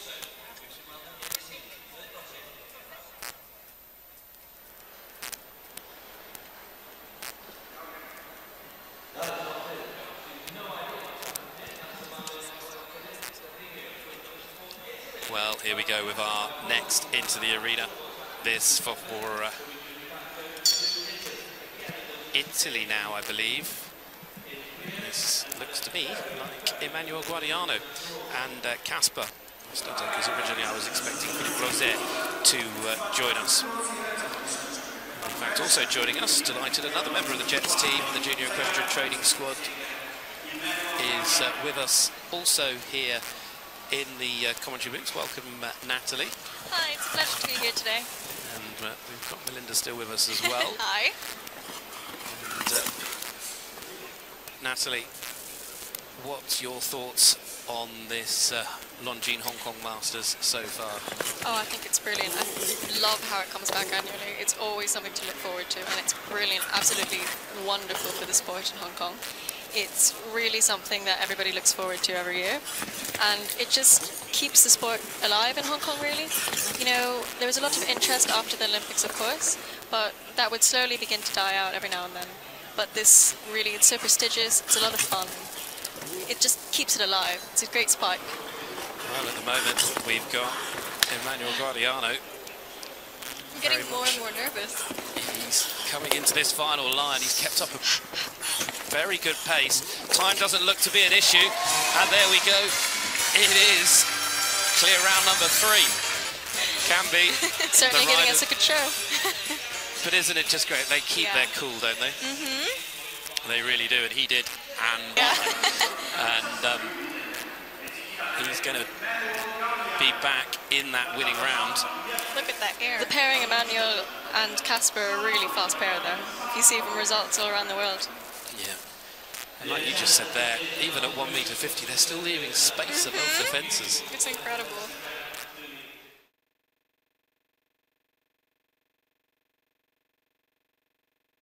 Well, here we go with our next into the arena. This for Italy now, I believe. This looks to me like Emmanuel Guadiano and Casper, because originally I was expecting Philippe Rosset to join us. In fact, also joining us, delighted, another member of the Jets team, the Junior Equestrian Training Squad, is with us also here in the commentary booth. Welcome, Natalie. Hi, it's a pleasure to be here today. And we've got Melinda still with us as well. Hi. And, Natalie, what's your thoughts on this Longines Hong Kong Masters so far? Oh, I think it's brilliant. I love how it comes back annually. It's always something to look forward to, and it's brilliant, absolutely wonderful for the sport in Hong Kong. It's really something that everybody looks forward to every year, and it just keeps the sport alive in Hong Kong, really. You know, there was a lot of interest after the Olympics, of course, but that would slowly begin to die out every now and then. But this really, it's so prestigious, it's a lot of fun. It just keeps it alive. It's a great spike. Well, at the moment, we've got Emmanuel Guadiano. I'm getting more and more nervous. He's coming into this final line. He's kept up a very good pace. Time doesn't look to be an issue. And there we go. It is clear round number 3. Can be. Certainly giving us a good show. But isn't it just great? They keep their cool, don't they? Mm-hmm. They really do, and he did. And, and he's going to be back in that winning round. Look at that air. The pairing, Emmanuel and Casper, are a really fast pair there. You see from results all around the world. Yeah. And like you just said there, even at 1.50 m, they're still leaving space above the fences. It's incredible.